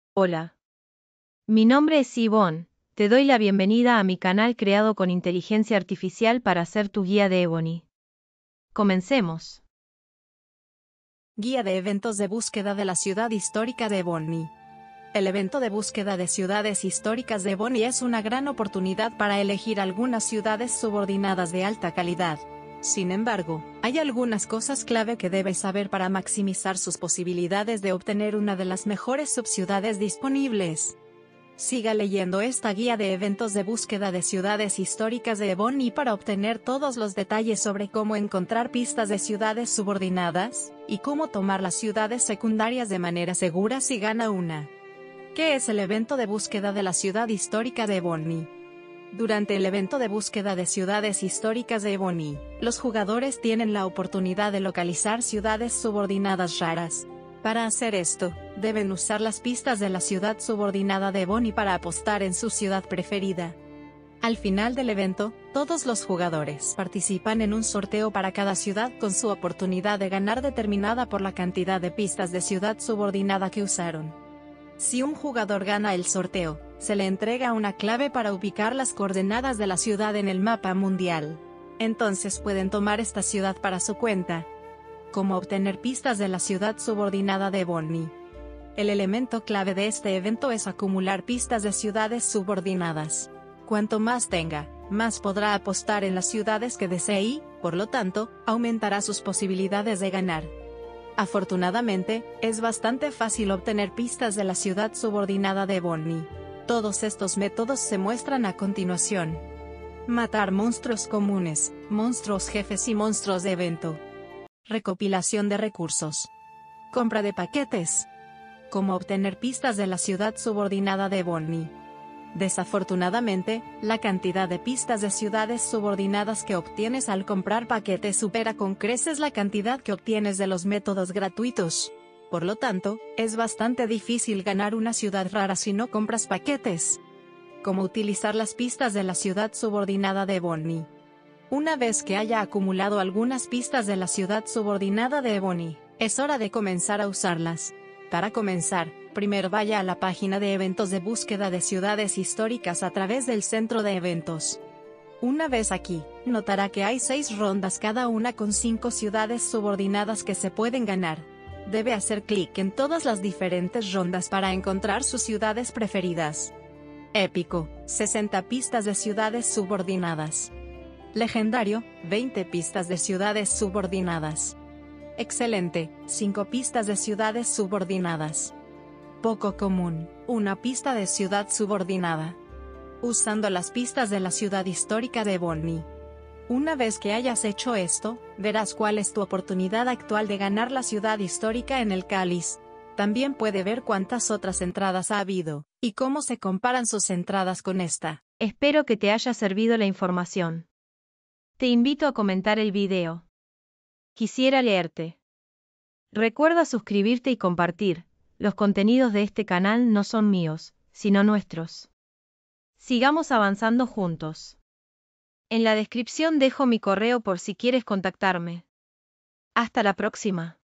Hola. Mi nombre es Yvonne, te doy la bienvenida a mi canal creado con inteligencia artificial para ser tu guía de Ebony. Comencemos. Guía de eventos de búsqueda de la ciudad histórica de Ebony. El evento de búsqueda de ciudades históricas de Ebony es una gran oportunidad para elegir algunas ciudades subordinadas de alta calidad. Sin embargo, hay algunas cosas clave que debes saber para maximizar sus posibilidades de obtener una de las mejores subciudades disponibles. Siga leyendo esta guía de eventos de búsqueda de ciudades históricas de Ebony para obtener todos los detalles sobre cómo encontrar pistas de ciudades subordinadas, y cómo tomar las ciudades secundarias de manera segura si gana una. ¿Qué es el evento de búsqueda de la ciudad histórica de Ebony? Durante el evento de búsqueda de ciudades históricas de Ebony, los jugadores tienen la oportunidad de localizar ciudades subordinadas raras. Para hacer esto, deben usar las pistas de la ciudad subordinada de Ebony para apostar en su ciudad preferida. Al final del evento, todos los jugadores participan en un sorteo para cada ciudad con su oportunidad de ganar determinada por la cantidad de pistas de ciudad subordinada que usaron. Si un jugador gana el sorteo, se le entrega una clave para ubicar las coordenadas de la ciudad en el mapa mundial. Entonces pueden tomar esta ciudad para su cuenta. Cómo obtener pistas de la ciudad subordinada de Ebony. El elemento clave de este evento es acumular pistas de ciudades subordinadas. Cuanto más tenga, más podrá apostar en las ciudades que desee y, por lo tanto, aumentará sus posibilidades de ganar. Afortunadamente, es bastante fácil obtener pistas de la ciudad subordinada de Ebony. Todos estos métodos se muestran a continuación. Matar monstruos comunes, monstruos jefes y monstruos de evento. Recopilación de recursos. Compra de paquetes. Cómo obtener pistas de la ciudad subordinada de Ebony. Desafortunadamente, la cantidad de pistas de ciudades subordinadas que obtienes al comprar paquetes supera con creces la cantidad que obtienes de los métodos gratuitos. Por lo tanto, es bastante difícil ganar una ciudad rara si no compras paquetes. Cómo utilizar las pistas de la ciudad subordinada de Ebony. Una vez que haya acumulado algunas pistas de la ciudad subordinada de Ebony, es hora de comenzar a usarlas. Para comenzar, primero vaya a la página de eventos de búsqueda de ciudades históricas a través del centro de eventos. Una vez aquí, notará que hay 6 rondas cada una con 5 ciudades subordinadas que se pueden ganar. Debe hacer clic en todas las diferentes rondas para encontrar sus ciudades preferidas. Épico, 60 pistas de ciudades subordinadas. Legendario, 20 pistas de ciudades subordinadas. Excelente, 5 pistas de ciudades subordinadas. Poco común, 1 pista de ciudad subordinada. Usando las pistas de la ciudad histórica de Ebony. Una vez que hayas hecho esto, verás cuál es tu oportunidad actual de ganar la ciudad histórica en el cáliz. También puede ver cuántas otras entradas ha habido, y cómo se comparan sus entradas con esta. Espero que te haya servido la información. Te invito a comentar el video. Quisiera leerte. Recuerda suscribirte y compartir. Los contenidos de este canal no son míos, sino nuestros. Sigamos avanzando juntos. En la descripción dejo mi correo por si quieres contactarme. Hasta la próxima.